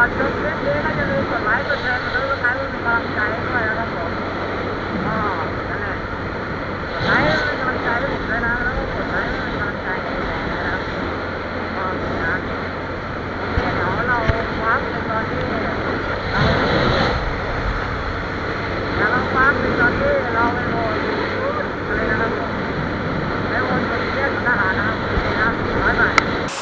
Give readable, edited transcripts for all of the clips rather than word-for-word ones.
อนจบคลิปนี้ก็อย่าลืมกดไลค์กดแชร์กดติดตามเป็นกำลังใจด้วยนะครับผมนั่นแหละกดไลค์เป็นกำลังใจให้ผมด้วยนะแล้วก็กดไลค์เป็นกำลังใจให้ผมนะครับนะโอเคเดี๋ยวเราวาร์ปในตอนที่เราวาร์ปในตอนที่เราไปโหวตอะไรนะครับผมไปโหวตคนเรียกทหารนะครับนะ100 บาท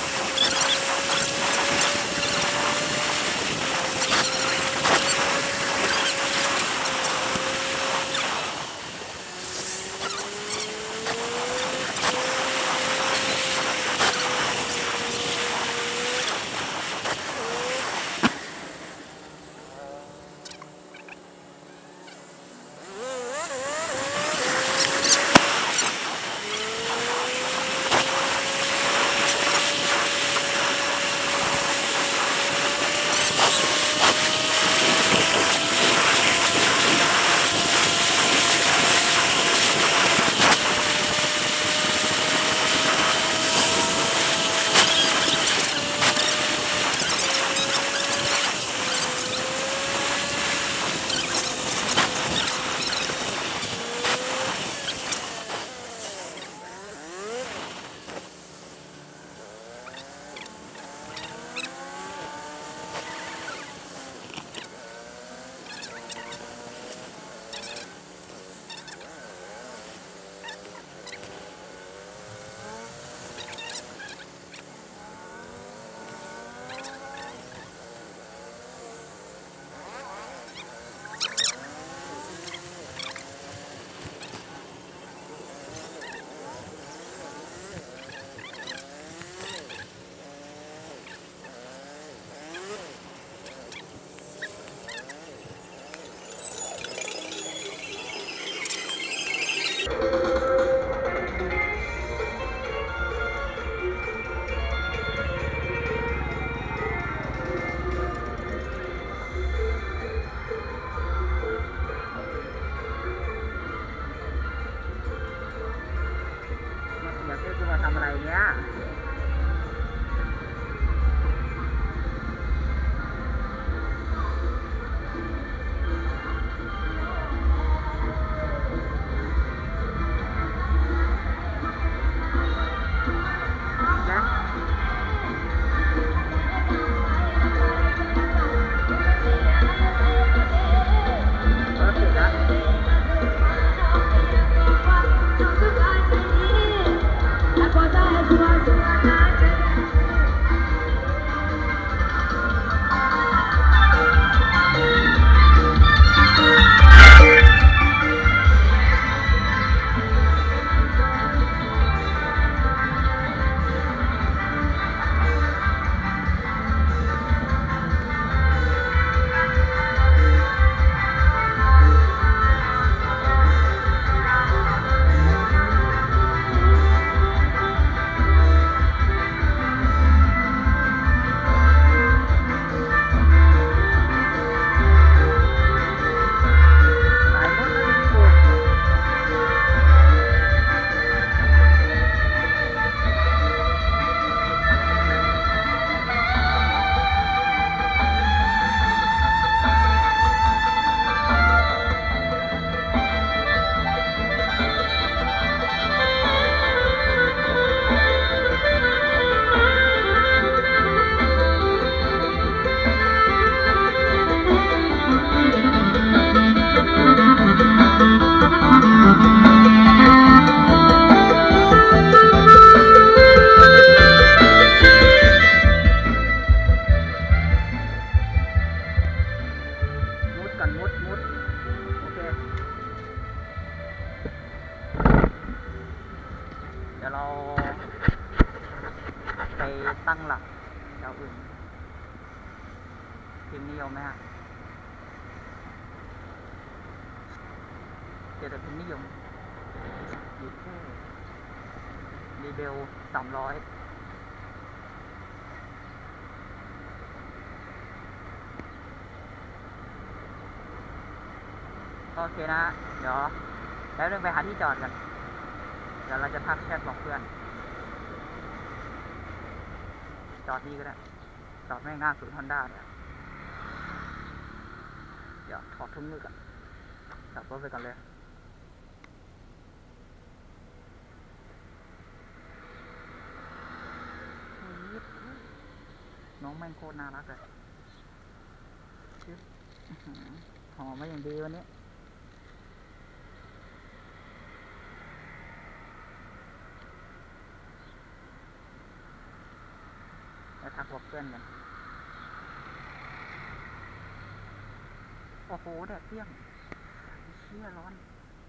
ทำอะไรเนี่ยมุดโอเคเดี๋ยวเราไปตั้งหลักแถวอื่นพิมพ์นิยมไหมฮะเดี๋ยวพิมพ์นิยมอยู่ที่รีเบล300โอเคนะเดี๋ยวแล้วเรื่องไปหาที่จอดกันเดี๋ยวเราจะทักแชทบอกเพื่อนจอดนี่ก็ได้จอดแม่งหน้าศูนย์ฮอนด้าเนี่ยดี๋ยวถอดถุงมือก่อนจับรถไปก่อนเลยน้องแม่งโคตรน่ารักเลยหอมมาอย่างดีวันนี้ไปทักบอกเพื่อนกันโอ้โหแดดเปรี้ยงเชี่ยร้อน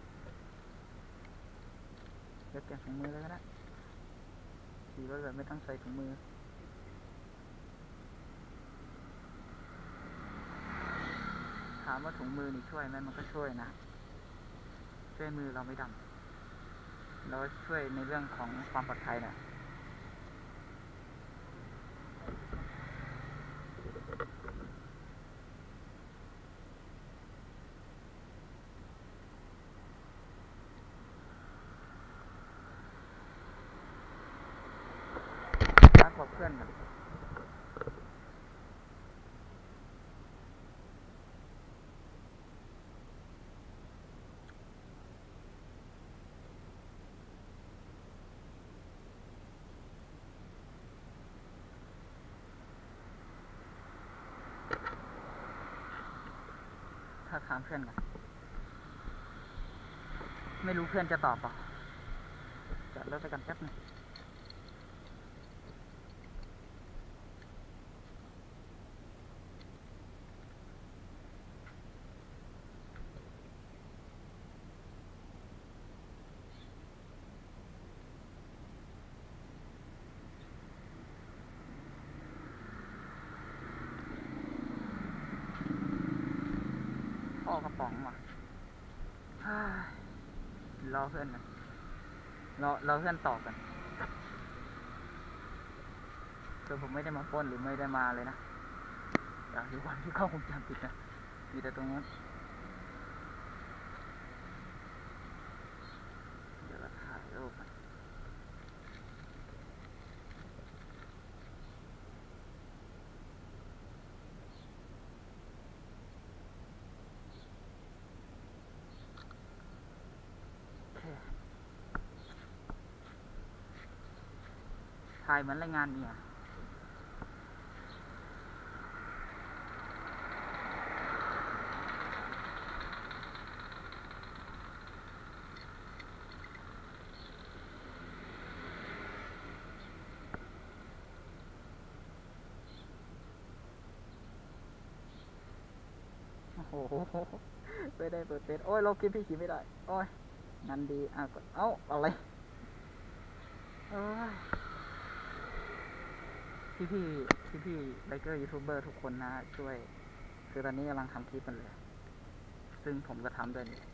เดี๋ยวเก็บถุงมือเลยก็ได้ขี่รถแบบไม่ต้องใส่ถุงมือถามว่าถุงมือนี่ช่วยไหมมันก็ช่วยนะช่วยมือเราไม่ดำแล้วช่วยในเรื่องของความปลอดภัยนะรักกับเพื่อนกันถ้าถามเพื่อนกันไม่รู้เพื่อนจะตอบป่ะจอดรถไปกันแป๊บนึงพ่อกระป๋องว่ะรอเพื่อนกันรอเพื่อนตอบกันคือผมไม่ได้มาปล้นหรือไม่ได้มาเลยนะอยากดูวันที่เข้าคงจำผิดนะมีแต่ตรงนั้นเดี๋ยวเราถ่ายรูปกันถ่ายเหมือนรายงานเนี่ยโอ้โหไม่ได้เปิดเป็นโอ้ยโลกินพี่ขี่ไม่ได้โอ้ยงั้นดีกดอะไรพี่ไบเกอร์ยูทูบเบอร์ทุกคนนะช่วยคือตอนนี้กำลังทำคลิปกันเลยซึ่งผมก็ทำด้วยนี่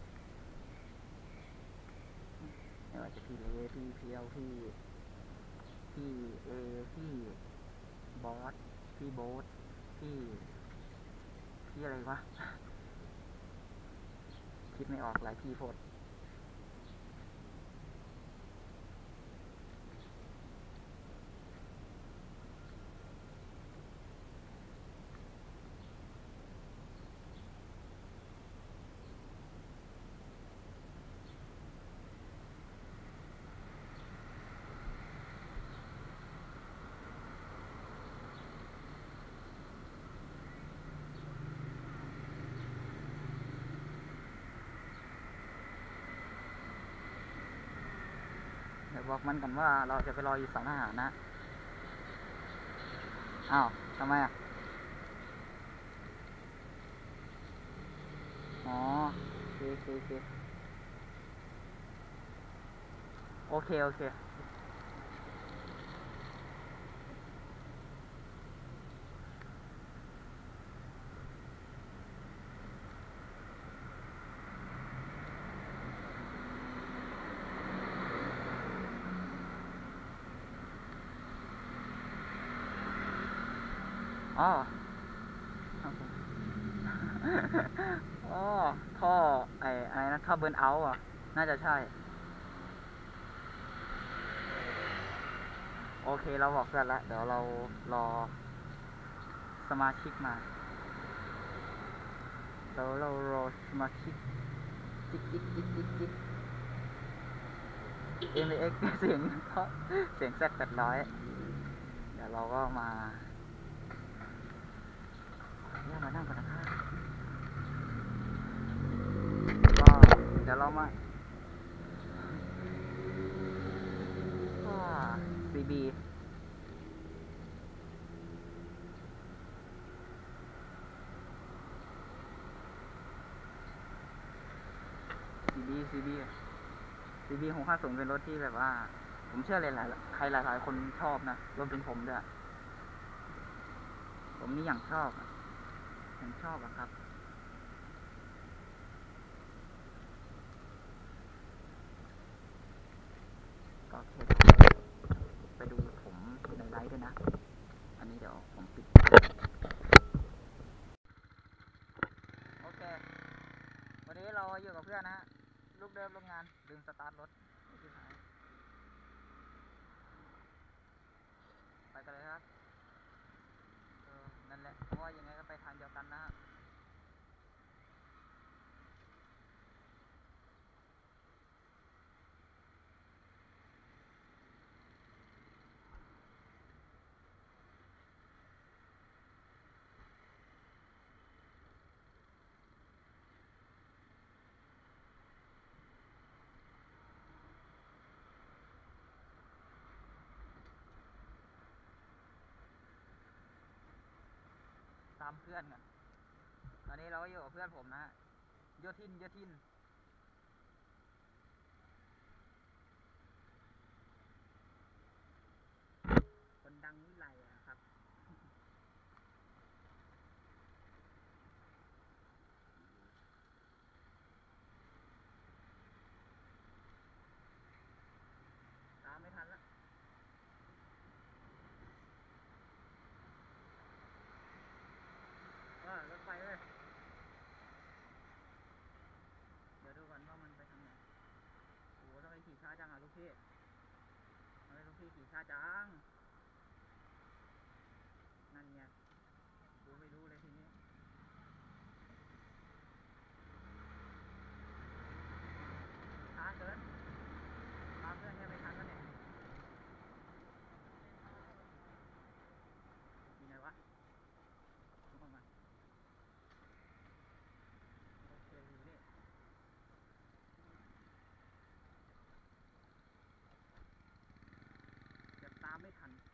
ไม่ว่าจะพี่เลพี่เพียวพี่เอพี่บอสพี่โบ๊ทพี่อะไรวะคิดไม่ออกหลายพี่โพดเดี๋ยวบอกมันกันว่าเราจะไปรออยู่สารอาหารนะอ้าวทำไมอ๋อโอเคอ๋อท่ออะไรนะท่อเบิร์นเอาท์อ่ะน่าจะใช่โอเคเราบอกเสร็จแล้วเดี๋ยวเรารอสมาชิกมาแล้วเรารอสมาชิกจิ๊กMX เสียงเพราะเสียงZ800เดี๋ยวเราก็มานั่งก่อนนะครับก็เดี๋ยวเรามาCB650เป็นรถที่แบบว่าผมเชื่อเลยใครหลายคนชอบนะรวมถึงผมด้วยผมนี่อย่างชอบอะครับก็ไปดูผมในไลฟ์ด้วยนะอันนี้เดี๋ยวผมปิดโอเควันนี้เราอยู่กับเพื่อนนะลูกเดิมโรงงานดึงสตาร์ทรถไปกันเลยครับนั่นแหละเพราะว่ายังไงก็ไปทางเดียวกันนะตามเพื่อนกันตอนนี้เราก็อยู่กับเพื่อนผมนะโยทินคนดังวิไลครับตามไม่ทันละรถไฟเลยเดี๋ยวดูก่อนว่ามันไปทางไหนโอ้ทำไมขี่ช้าจังลูกพี่ทำไมลูกพี่ขี่ช้าจังนั่นไงดูไม่รู้เลยทีนี้ช้าเกินตามเพื่อนเนี่ยไม่ทันแล้วเนี่ยมีไงวะทุกคนมาโอเคอยู่นี่จะตามไม่ทัน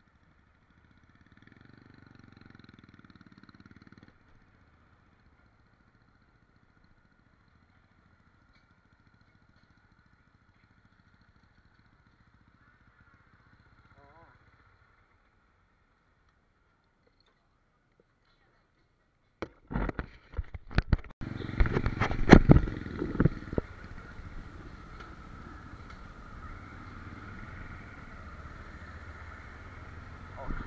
โอเค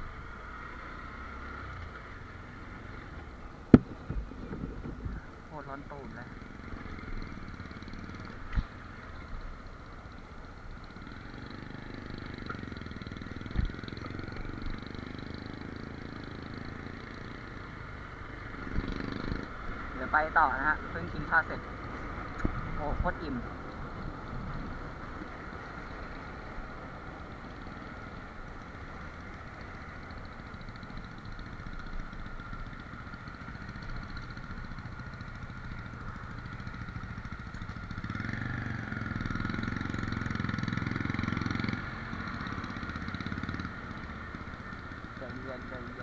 โคตรร้อนตูดเลยเดี๋ยวไปต่อนะฮะเพิ่งกินข้าวเสร็จโอ้โคตรอิ่มใจเย็น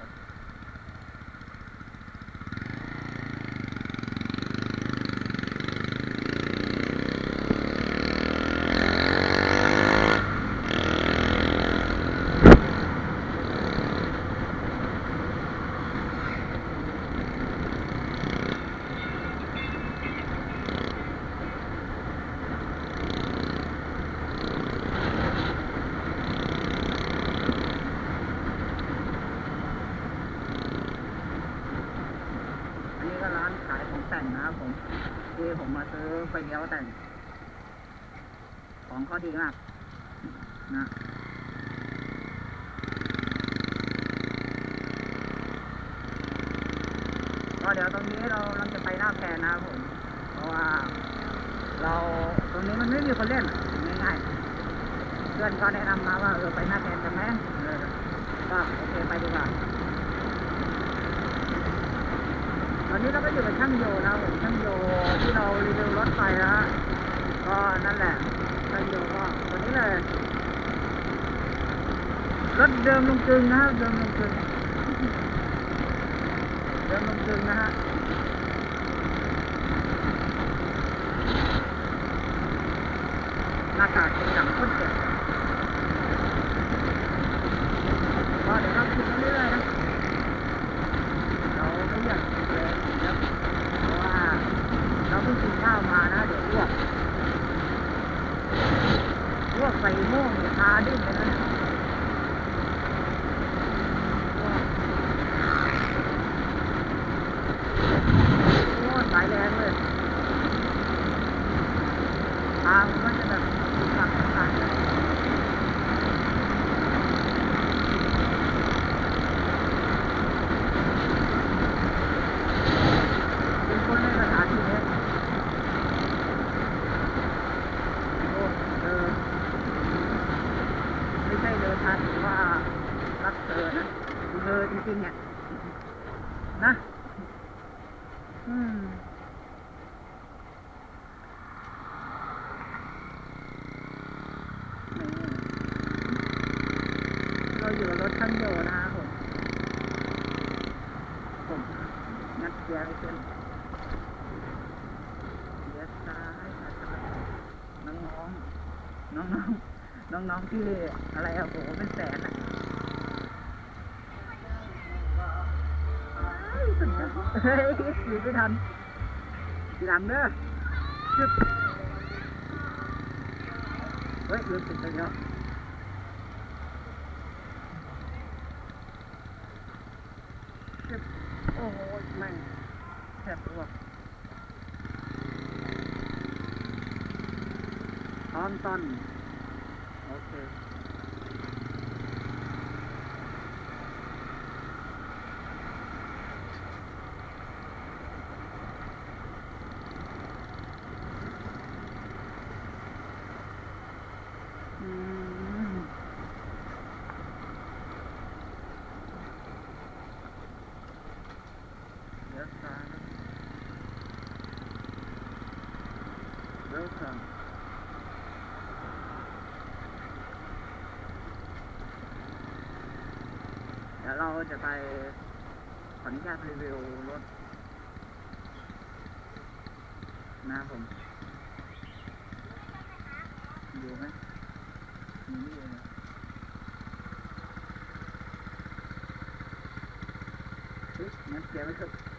แต่งนะครับผมที่ผมมาซื้อไฟเลี้ยวแต่งของเขาดีมากนะก็ก็เดี๋ยวตรงนี้เราจะไปหน้าแพนะครับผมเพราะว่าเราตรงนี้มันไม่มีคนเล่นง่ายๆเพื่อนก็แนะนำมาว่าไปหน้าแพกันไหมก็โอเคไปดีกว่าตอนนี้เราก็อยู่กับช่างโยนะครับผมช่างโยที่เรารีวิวรถไปแล้วก็นั่นแหละช่างโยก็ตัวนี้เลยรถเดิมลงกลึงนะครับเดิมลงกลึงนะฮะหน้ากากเป็นหนังข้นเจ็บก็เดี๋ยวเราคิดเรื่อยๆนะเราไม่อยากเลยนะเพราะว่าเราเพิ่งกินข้าวมานะเดี๋ยวอ้วกใส่ม่วงทาดิ้นเลยนะสายแรงเลยทางมันจะแบบหลักต่างๆเลยเป็นคนในสถานที่นี้ไม่ใช่เดินทางหรือว่ารักเธอนะเธอจริงๆเนี่ยนะเราอยู่กับรถช่างโยนะครับผมงัดเกียร์ไปขึ้นเลี้ยวซ้ายน้องที่อะไรอะโหเป็นแสนอะเฮ้ยหยุดไม่ทันทีหลังเด้อชึบเฮ้ยลืมติดไปแล้วชึบโอ้โหแม่งแทบอ้วกพร้อมต้นโอเคWelcome เดี๋ยวเราจะไปขออนุญาตรีวิวรถนะผมดูไหมมีนี่เลยเฮ้ยงั้นเกียร์ไม่ขึ้น